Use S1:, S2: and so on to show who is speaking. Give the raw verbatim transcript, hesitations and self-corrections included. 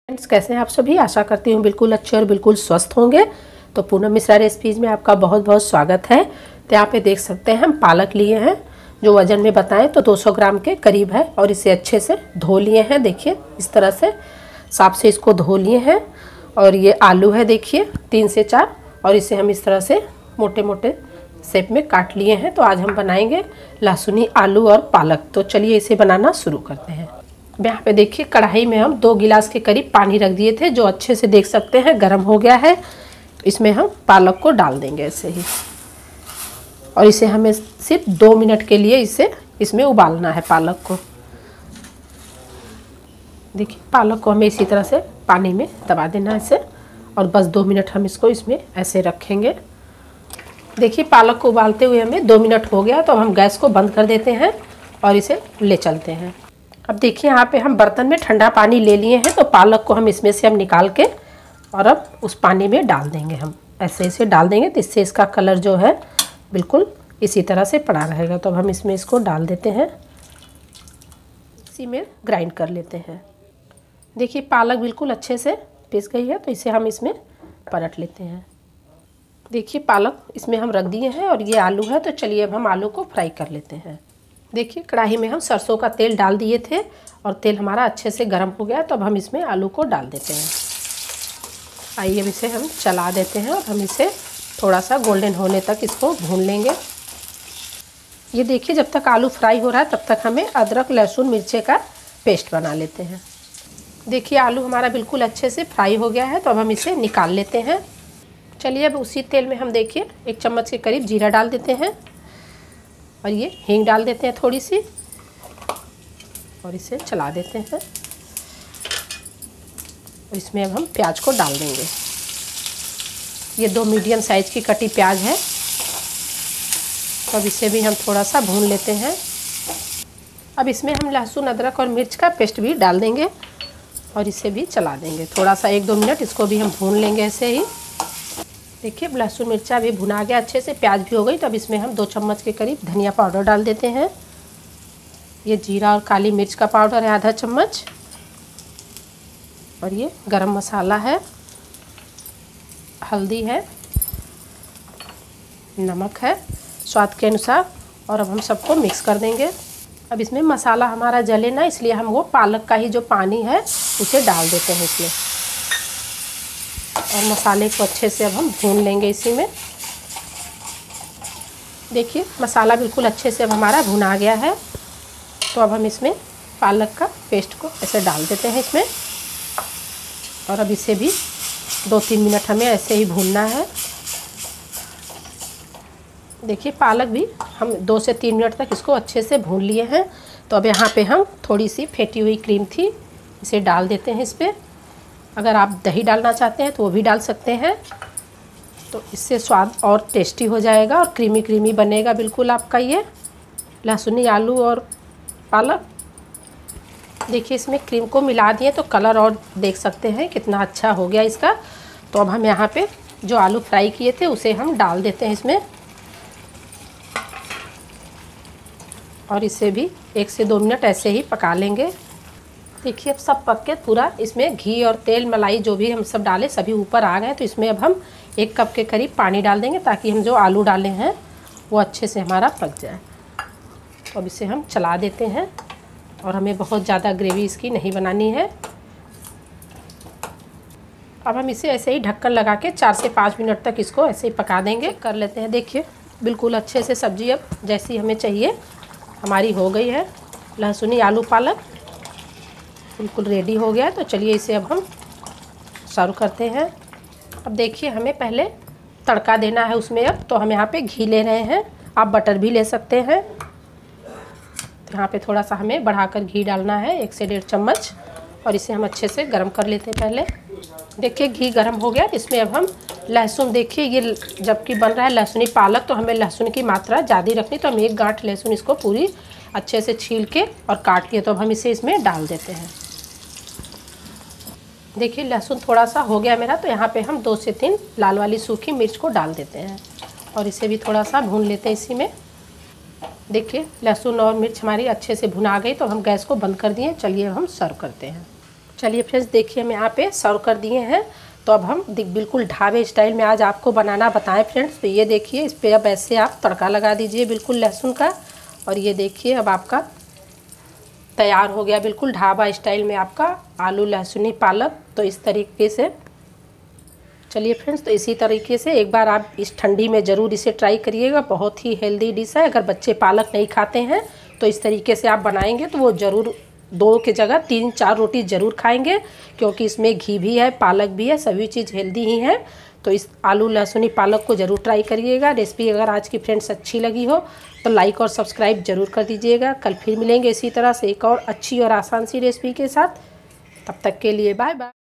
S1: Friends, कैसे हैं आप सभी। आशा करती हूँ बिल्कुल अच्छे और बिल्कुल स्वस्थ होंगे। तो पूनम मिश्रा रेसिपीज़ में आपका बहुत बहुत स्वागत है। तो यहाँ पे देख सकते हैं हम पालक लिए हैं, जो वज़न में बताएं तो दो सौ ग्राम के करीब है, और इसे अच्छे से धो लिए हैं। देखिए इस तरह से साफ से इसको धो लिए हैं। और ये आलू है, देखिए तीन से चार, और इसे हम इस तरह से मोटे मोटे शेप में काट लिए हैं। तो आज हम बनाएंगे लहसुनी आलू और पालक। तो चलिए इसे बनाना शुरू करते हैं। यहाँ पे देखिए कढ़ाई में हम दो गिलास के करीब पानी रख दिए थे, जो अच्छे से देख सकते हैं गर्म हो गया है। इसमें हम पालक को डाल देंगे ऐसे ही, और इसे हमें सिर्फ दो मिनट के लिए इसे इसमें उबालना है पालक को। देखिए पालक को हमें इसी तरह से पानी में दबा देना है इसे, और बस दो मिनट हम इसको इसमें ऐसे रखेंगे। देखिए पालक को उबालते हुए हमें दो मिनट हो गया, तो हम गैस को बंद कर देते हैं और इसे ले चलते हैं। अब देखिए यहाँ पे हम बर्तन में ठंडा पानी ले लिए हैं, तो पालक को हम इसमें से हम निकाल के और अब उस पानी में डाल देंगे। हम ऐसे इसे डाल देंगे, तो इससे इसका कलर जो है बिल्कुल इसी तरह से पड़ा रहेगा। तो अब हम इसमें इसको डाल देते हैं, इसी में ग्राइंड कर लेते हैं। देखिए पालक बिल्कुल अच्छे से पिस गई है, तो इसे हम इसमें पलट लेते हैं। देखिए पालक इसमें हम रख दिए हैं, और ये आलू है। तो चलिए अब हम आलू को फ्राई कर लेते हैं। देखिए कढ़ाई में हम सरसों का तेल डाल दिए थे, और तेल हमारा अच्छे से गर्म हो गया। तो अब हम इसमें आलू को डाल देते हैं। आइए अब इसे हम चला देते हैं, और हम इसे थोड़ा सा गोल्डन होने तक इसको भून लेंगे। ये देखिए जब तक आलू फ्राई हो रहा है, तब तक हमें अदरक लहसुन मिर्चे का पेस्ट बना लेते हैं। देखिए आलू हमारा बिल्कुल अच्छे से फ्राई हो गया है, तो अब हम इसे निकाल लेते हैं। चलिए अब उसी तेल में हम देखिए एक चम्मच के करीब जीरा डाल देते हैं, और ये हींग डाल देते हैं थोड़ी सी, और इसे चला देते हैं। और इसमें अब हम प्याज को डाल देंगे। ये दो मीडियम साइज की कटी प्याज है, तो अब इसे भी हम थोड़ा सा भून लेते हैं। अब इसमें हम लहसुन अदरक और मिर्च का पेस्ट भी डाल देंगे, और इसे भी चला देंगे थोड़ा सा, एक दो मिनट इसको भी हम भून लेंगे ऐसे ही। देखिए अब लहसुन मिर्चा भी भुना गया अच्छे से, प्याज भी हो गई। तो अब इसमें हम दो चम्मच के करीब धनिया पाउडर डाल देते हैं। ये जीरा और काली मिर्च का पाउडर है आधा चम्मच, और ये गरम मसाला है, हल्दी है, नमक है स्वाद के अनुसार, और अब हम सबको मिक्स कर देंगे। अब इसमें मसाला हमारा जले ना, इसलिए हम वो पालक का ही जो पानी है उसे डाल देते हैं इसमें, और मसाले को अच्छे से अब हम भून लेंगे इसी में। देखिए मसाला बिल्कुल अच्छे से अब हमारा भुना गया है, तो अब हम इसमें पालक का पेस्ट को ऐसे डाल देते हैं इसमें, और अब इसे भी दो तीन मिनट हमें ऐसे ही भूनना है। देखिए पालक भी हम दो से तीन मिनट तक इसको अच्छे से भून लिए हैं। तो अब यहाँ पे हम थोड़ी सी फेंटी हुई क्रीम थी, इसे डाल देते हैं इस पर। अगर आप दही डालना चाहते हैं तो वो भी डाल सकते हैं, तो इससे स्वाद और टेस्टी हो जाएगा, और क्रीमी क्रीमी बनेगा बिल्कुल आपका ये लहसुनी आलू और पालक। देखिए इसमें क्रीम को मिला दिए, तो कलर और देख सकते हैं कितना अच्छा हो गया इसका। तो अब हम यहाँ पे जो आलू फ्राई किए थे उसे हम डाल देते हैं इसमें, और इसे भी एक से दो मिनट ऐसे ही पका लेंगे। देखिए अब सब पक के पूरा इसमें घी और तेल मलाई जो भी हम सब डालें सभी ऊपर आ गए। तो इसमें अब हम एक कप के करीब पानी डाल देंगे, ताकि हम जो आलू डाले हैं वो अच्छे से हमारा पक जाए। तो अब इसे हम चला देते हैं, और हमें बहुत ज़्यादा ग्रेवी इसकी नहीं बनानी है। अब हम इसे ऐसे ही ढक्कन लगा के चार से पाँच मिनट तक इसको ऐसे ही पका देंगे कर लेते हैं। देखिए बिल्कुल अच्छे से सब्ज़ी अब जैसी हमें चाहिए हमारी हो गई है। लहसुनी आलू पालक बिल्कुल रेडी हो गया है। तो चलिए इसे अब हम सर्व करते हैं। अब देखिए हमें पहले तड़का देना है उसमें। अब तो हम यहाँ पे घी ले रहे हैं, आप बटर भी ले सकते हैं। तो यहाँ पे थोड़ा सा हमें बढ़ाकर घी डालना है, एक से डेढ़ चम्मच, और इसे हम अच्छे से गर्म कर लेते हैं पहले। देखिए घी गर्म हो गया, इसमें अब हम लहसुन, देखिए ये जबकि बन रहा है लहसुनी पालक, तो हमें लहसुन की मात्रा ज़्यादा रखनी। तो हम एक गांठ लहसुन इसको पूरी अच्छे से छील के और काट लिए, तो अब हम इसे इसमें डाल देते हैं। देखिए लहसुन थोड़ा सा हो गया मेरा, तो यहाँ पे हम दो से तीन लाल वाली सूखी मिर्च को डाल देते हैं, और इसे भी थोड़ा सा भून लेते हैं इसी में। देखिए लहसुन और मिर्च हमारी अच्छे से भुना गई, तो हम गैस को बंद कर दिए। चलिए हम सर्व करते हैं। चलिए फ्रेंड्स, देखिए हम यहाँ पे सर्व कर दिए हैं। तो अब हम बिल्कुल ढाबे स्टाइल में आज आपको बनाना बताएं फ्रेंड्स। तो ये देखिए, इस पर अब ऐसे आप तड़का लगा दीजिए बिल्कुल लहसुन का। और ये देखिए अब आपका तैयार हो गया बिल्कुल ढाबा स्टाइल में आपका आलू लहसुनी पालक। तो इस तरीके से चलिए फ्रेंड्स, तो इसी तरीके से एक बार आप इस ठंडी में ज़रूर इसे ट्राई करिएगा। बहुत ही हेल्दी डिश है। अगर बच्चे पालक नहीं खाते हैं तो इस तरीके से आप बनाएंगे तो वो ज़रूर दो के जगह तीन चार रोटी ज़रूर खाएंगे, क्योंकि इसमें घी भी है, पालक भी है, सभी चीज़ हेल्दी ही है। तो इस आलू लहसुनी पालक को ज़रूर ट्राई करिएगा। रेसिपी अगर आज की फ्रेंड्स अच्छी लगी हो तो लाइक और सब्सक्राइब ज़रूर कर दीजिएगा। कल फिर मिलेंगे इसी तरह से एक और अच्छी और आसान सी रेसिपी के साथ। तब तक के लिए बाय बाय।